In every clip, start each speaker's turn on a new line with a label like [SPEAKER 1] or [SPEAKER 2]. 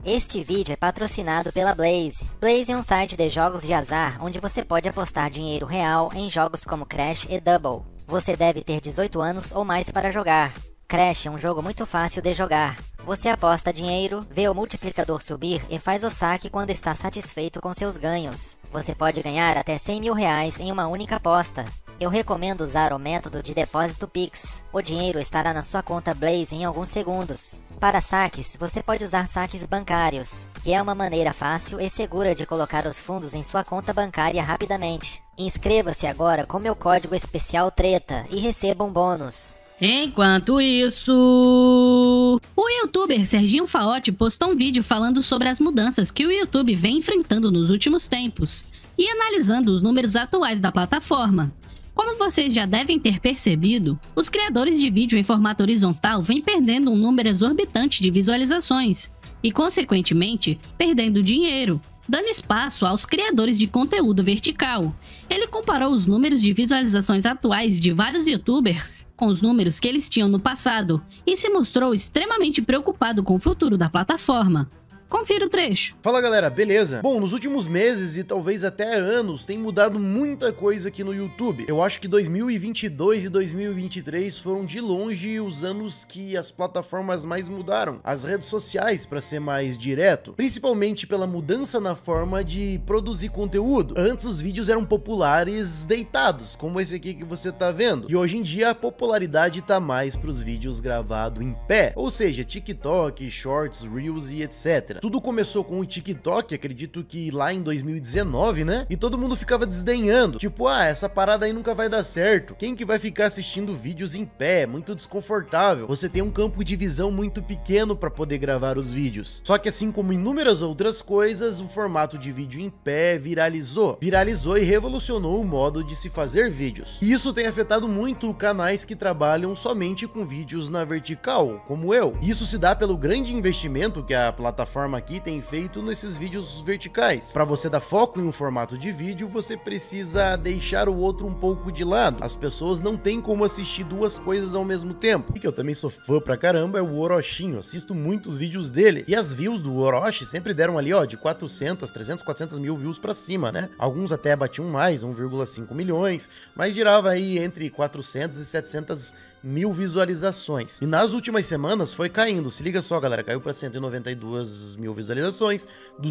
[SPEAKER 1] Este vídeo é patrocinado pela Blaze. Blaze é um site de jogos de azar onde você pode apostar dinheiro real em jogos como Crash e Double. Você deve ter 18 anos ou mais para jogar. Crash é um jogo muito fácil de jogar. Você aposta dinheiro, vê o multiplicador subir e faz o saque quando está satisfeito com seus ganhos. Você pode ganhar até 100 mil reais em uma única aposta. Eu recomendo usar o método de depósito Pix. O dinheiro estará na sua conta Blaze em alguns segundos. Para saques, você pode usar saques bancários, que é uma maneira fácil e segura de colocar os fundos em sua conta bancária rapidamente. Inscreva-se agora com meu código especial TRETA e receba um bônus.
[SPEAKER 2] Enquanto isso, o youtuber Serginho Faotti postou um vídeo falando sobre as mudanças que o YouTube vem enfrentando nos últimos tempos e analisando os números atuais da plataforma. Como vocês já devem ter percebido, os criadores de vídeo em formato horizontal vêm perdendo um número exorbitante de visualizações e, consequentemente, perdendo dinheiro, dando espaço aos criadores de conteúdo vertical. Ele comparou os números de visualizações atuais de vários youtubers com os números que eles tinham no passado e se mostrou extremamente preocupado com o futuro da plataforma. Confira o trecho.
[SPEAKER 3] Fala galera, beleza? Bom, nos últimos meses e talvez até anos tem mudado muita coisa aqui no YouTube. Eu acho que 2022 e 2023 foram de longe os anos que as plataformas mais mudaram. As redes sociais, para ser mais direto, principalmente pela mudança na forma de produzir conteúdo. Antes os vídeos eram populares deitados, como esse aqui que você tá vendo. E hoje em dia a popularidade tá mais pros vídeos gravados em pé, ou seja, TikTok, Shorts, Reels e etc. Tudo começou com o TikTok, acredito que lá em 2019, né? E todo mundo ficava desdenhando. Tipo, essa parada aí nunca vai dar certo. Quem que vai ficar assistindo vídeos em pé? Muito desconfortável. Você tem um campo de visão muito pequeno para poder gravar os vídeos. Só que assim como inúmeras outras coisas, o formato de vídeo em pé viralizou. Viralizou e revolucionou o modo de se fazer vídeos. E isso tem afetado muito canais que trabalham somente com vídeos na vertical, como eu. Isso se dá pelo grande investimento que a plataforma aqui tem feito nesses vídeos verticais. Para você dar foco em um formato de vídeo, você precisa deixar o outro um pouco de lado. As pessoas não têm como assistir duas coisas ao mesmo tempo. E que eu também sou fã pra caramba é o Orochinho, assisto muitos vídeos dele. E as views do Orochi sempre deram ali, de 400, 300, 400 mil views pra cima, né? Alguns até batiam mais, 1,5 milhões, mas girava aí entre 400 e 700 mil visualizações. E nas últimas semanas foi caindo. Se liga só, galera, caiu para 192 mil visualizações,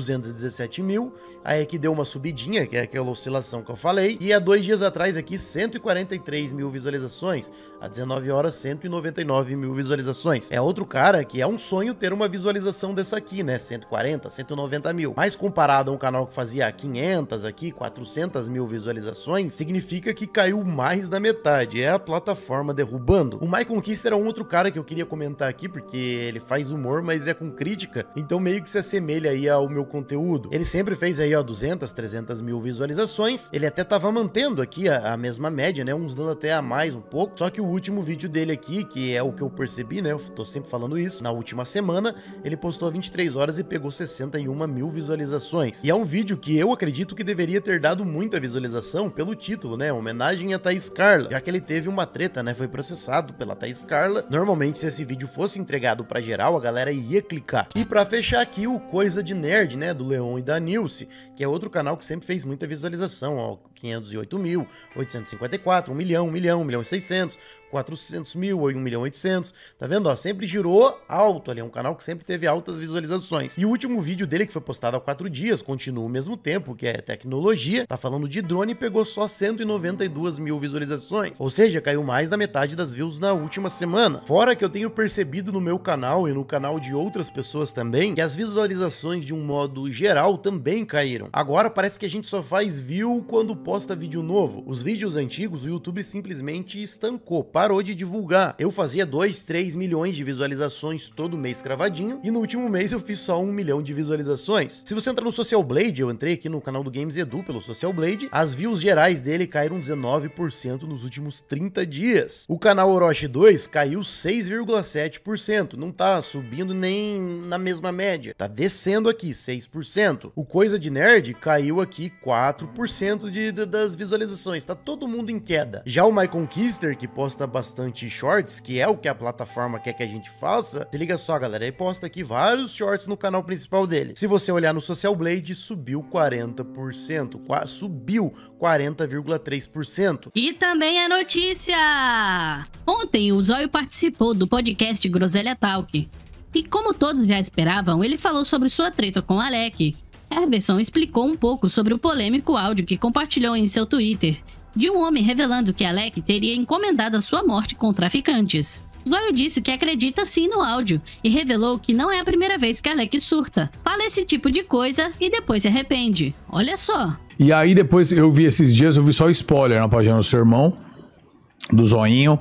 [SPEAKER 3] 217 mil, aí aqui deu uma subidinha, que é aquela oscilação que eu falei, e há 2 dias atrás aqui 143 mil visualizações, há 19 horas 199 mil visualizações. É outro cara que é um sonho ter uma visualização dessa aqui, né, 140, 190 mil, mas comparado a um canal que fazia 500 aqui, 400 mil visualizações, significa que caiu mais da metade. É a plataforma derrubando. O My Conquista era um outro cara que eu queria comentar aqui, porque ele faz humor, mas é com crítica, então meio que se assemelha aí ao meu conteúdo. Ele sempre fez aí, 200, 300 mil visualizações, ele até tava mantendo aqui a mesma média, né, uns dando até a mais um pouco, só que o último vídeo dele aqui, que é o que eu percebi, né, eu tô sempre falando isso, na última semana, ele postou 23 horas e pegou 61 mil visualizações. E é um vídeo que eu acredito que deveria ter dado muita visualização pelo título, né, homenagem a Thaís Carla, já que ele teve uma treta, né, foi processado pela Thaís Carla. Normalmente, se esse vídeo fosse entregado pra geral, a galera ia clicar. E pra fechar aqui, o Coisa de Nerd, né, do Leon e da Nilce, que é outro canal que sempre fez muita visualização, 508 mil, 854, 1 milhão, 1 milhão, 1 milhão e 600, 400 mil, 1 milhão e 800, tá vendo, sempre girou alto ali, é um canal que sempre teve altas visualizações. E o último vídeo dele, que foi postado há 4 dias, continua o mesmo tempo, que é tecnologia, tá falando de drone, e pegou só 192 mil visualizações, ou seja, caiu mais da metade das views na última semana. Fora que eu tenho percebido no meu canal e no canal de outras pessoas também, que as visualizações de um modo geral também caíram. Agora parece que a gente só faz view quando posta vídeo novo. Os vídeos antigos o YouTube simplesmente estancou, parou de divulgar. Eu fazia 2, 3 milhões de visualizações todo mês cravadinho, e no último mês eu fiz só 1 milhão de visualizações. Se você entrar no Social Blade, eu entrei aqui no canal do Games Edu pelo Social Blade, as views gerais dele caíram 19% nos últimos 30 dias. O canal Orochi 2 caiu 6,7%. Não tá subindo nem na mesma média. Tá descendo aqui, 6%. O Coisa de Nerd caiu aqui 4% das visualizações. Tá todo mundo em queda. Já o My Conquister, que posta bastante shorts, que é o que a plataforma quer que a gente faça, se liga só, galera. Ele posta aqui vários shorts no canal principal dele. Se você olhar no Social Blade, subiu 40%. Subiu 40,3%.
[SPEAKER 2] E também a notícia! Ontem o Zóio participou do podcast Groselha Talk. E como todos já esperavam, ele falou sobre sua treta com Alec. Everson explicou um pouco sobre o polêmico áudio que compartilhou em seu Twitter, de um homem revelando que Alec teria encomendado a sua morte com traficantes. Zóio disse que acredita sim no áudio e revelou que não é a primeira vez que Alec surta. Fala esse tipo de coisa e depois se arrepende. Olha só.
[SPEAKER 4] E aí depois eu vi esses dias, eu vi só spoiler na página do seu irmão, do Zoinho,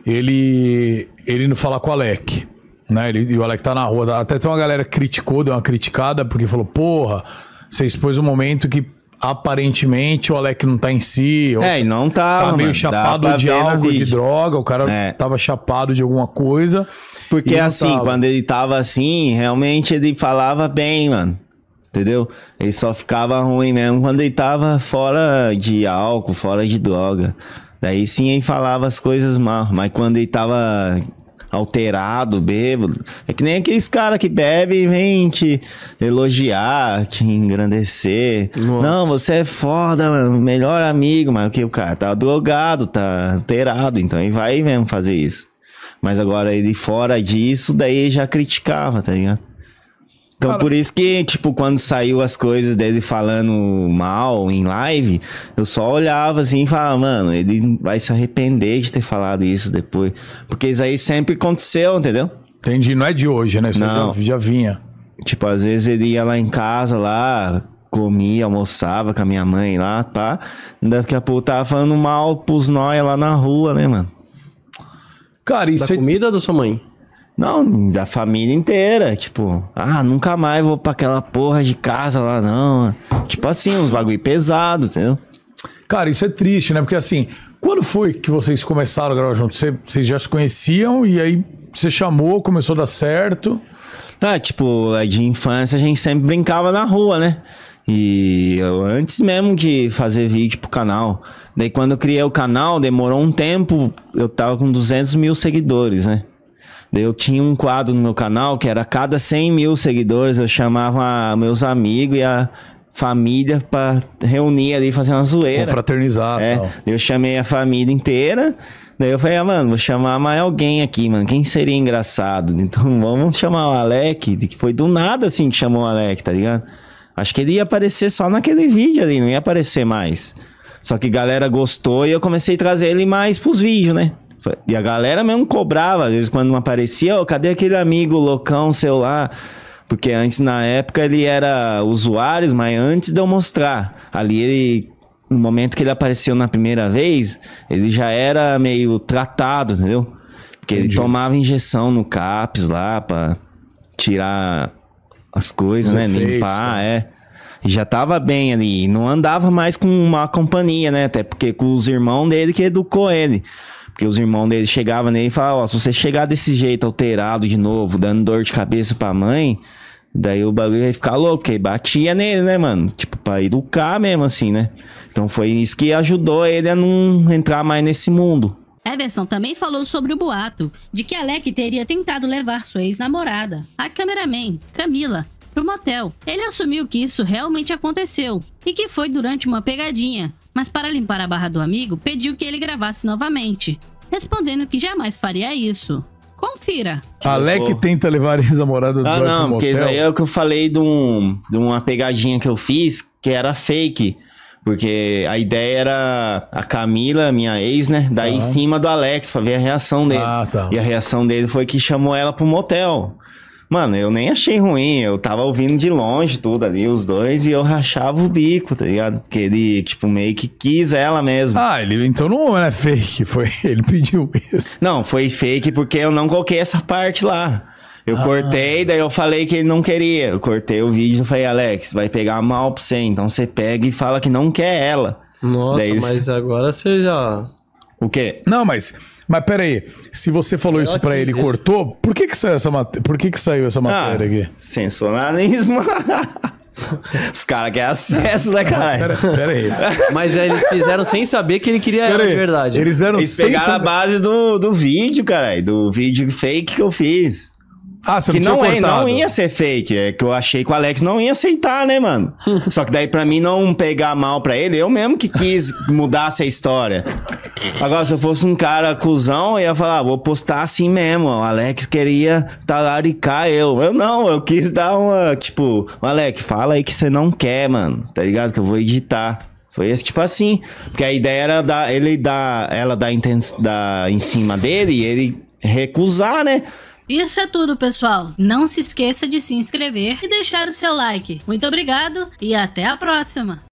[SPEAKER 4] ele indo falar com o Alec, né? E o Alec tá na rua, até tem uma galera que criticou, deu uma criticada, porque falou, porra, você expôs um momento que aparentemente o Alec não tá em si.
[SPEAKER 5] E não tava,
[SPEAKER 4] tá meio
[SPEAKER 5] mano,
[SPEAKER 4] chapado de álcool, de droga, o cara tava chapado de alguma coisa.
[SPEAKER 5] Porque assim, quando ele tava assim, realmente ele falava bem, mano. Entendeu? Ele só ficava ruim mesmo quando ele tava fora de álcool, fora de droga. Daí sim ele falava as coisas mal. Mas quando ele tava alterado, bêbado, é que nem aqueles caras que bebem e vêm te elogiar, te engrandecer. Nossa. Não, você é foda, mano, melhor amigo. Mas o que? O cara tá drogado, tá alterado, então ele vai mesmo fazer isso. Mas agora ele fora disso, daí ele já criticava, tá ligado? Então, cara, por isso que, tipo, quando saiu as coisas dele falando mal em live, eu só olhava assim e falava, mano, ele vai se arrepender de ter falado isso depois. Porque isso aí sempre aconteceu, entendeu?
[SPEAKER 4] Entendi, não é de hoje, né? Isso
[SPEAKER 5] não.
[SPEAKER 4] Já vinha.
[SPEAKER 5] Tipo, às vezes ele ia lá em casa, lá, comia, almoçava com a minha mãe lá, pá. Daqui a pouco tava falando mal pros nóia lá na rua, né, mano?
[SPEAKER 6] Cara, isso da comida ou da sua mãe?
[SPEAKER 5] Não, da família inteira, tipo, nunca mais vou pra aquela porra de casa lá, não. Tipo assim, uns bagulho pesado, entendeu?
[SPEAKER 4] Cara, isso é triste, né? Porque assim, quando foi que vocês começaram a gravar juntos? Vocês já se conheciam e aí você chamou, começou a dar certo?
[SPEAKER 5] Tipo, de infância a gente sempre brincava na rua, né? E eu, antes mesmo de fazer vídeo pro canal. Daí quando eu criei o canal, demorou um tempo, eu tava com 200 mil seguidores, né? Eu tinha um quadro no meu canal que era a cada 100 mil seguidores, eu chamava meus amigos e a família pra reunir ali e fazer uma zoeira.
[SPEAKER 4] Confraternizar.
[SPEAKER 5] Eu chamei a família inteira, daí eu falei, mano, vou chamar mais alguém aqui, mano, quem seria engraçado? Então vamos chamar o Alec, que foi do nada assim que chamou o Alec, tá ligado? Acho que ele ia aparecer só naquele vídeo ali, não ia aparecer mais. Só que a galera gostou e eu comecei a trazer ele mais pros vídeos, né? E a galera mesmo cobrava, às vezes quando não aparecia, cadê aquele amigo loucão seu lá? Porque antes, na época, ele era usuário, mas antes de eu mostrar. Ali, ele, no momento que ele apareceu na primeira vez, ele já era meio tratado, entendeu? Porque ele tomava injeção no CAPS lá pra tirar as coisas, né? Efeitos, limpar, E já tava bem ali, não andava mais com uma companhia, né? Até porque com os irmãos dele que educou ele. Porque os irmãos dele chegavam nele e falavam, se você chegar desse jeito alterado de novo, dando dor de cabeça pra mãe, daí o bagulho ia ficar louco, porque batia nele, né, mano? Tipo, pra educar mesmo assim, né? Então foi isso que ajudou ele a não entrar mais nesse mundo.
[SPEAKER 2] Everson também falou sobre o boato de que Alec teria tentado levar sua ex-namorada, a cameraman, Camila, pro motel. Ele assumiu que isso realmente aconteceu e que foi durante uma pegadinha, mas para limpar a barra do amigo, pediu que ele gravasse novamente, respondendo que jamais faria isso. Confira.
[SPEAKER 4] Alec tenta levar a ex-namorada do Zóio pro motel.
[SPEAKER 5] Porque isso aí é o que eu falei de uma pegadinha que eu fiz, que era fake. Porque a ideia era a Camila, minha ex, né? Daí em cima do Alex, pra ver a reação dele. E a reação dele foi que chamou ela pro motel. Mano, eu nem achei ruim, eu tava ouvindo de longe tudo ali, os dois, e eu rachava o bico, tá ligado? Porque ele, tipo, meio que quis ela mesmo.
[SPEAKER 4] Ele então não é fake, ele pediu isso.
[SPEAKER 5] Não, foi fake porque eu não coloquei essa parte lá. Eu cortei, daí eu falei que ele não queria. Eu cortei o vídeo e falei, Alex, vai pegar mal pra você, então você pega e fala que não quer ela.
[SPEAKER 6] Nossa, daí, mas agora você já...
[SPEAKER 5] O quê?
[SPEAKER 4] Não, mas Mas peraí, se você falou isso pra ele e cortou, por que que saiu essa matéria aqui?
[SPEAKER 5] Sensacionalismo. Os caras querem acesso, né, caralho?
[SPEAKER 4] Pera aí.
[SPEAKER 6] Mas eles fizeram sem saber que ele queria ela de verdade.
[SPEAKER 4] Eles
[SPEAKER 5] pegaram a base do vídeo, caralho. Do vídeo fake que eu fiz.
[SPEAKER 4] Ah, você
[SPEAKER 5] que
[SPEAKER 4] não
[SPEAKER 5] ia ser fake. É que eu achei que o Alex não ia aceitar, né, mano? Só que daí, pra mim não pegar mal pra ele, eu mesmo que quis mudar essa história. Agora, se eu fosse um cara cuzão, eu ia falar, vou postar assim mesmo. O Alex queria talaricar eu. Eu quis dar uma, tipo, Alex, fala aí que você não quer, mano. Tá ligado? Que eu vou editar. Foi esse tipo assim. Porque a ideia era ela dar em cima dele e ele recusar, né?
[SPEAKER 2] Isso é tudo, pessoal. Não se esqueça de se inscrever e deixar o seu like. Muito obrigado e até a próxima!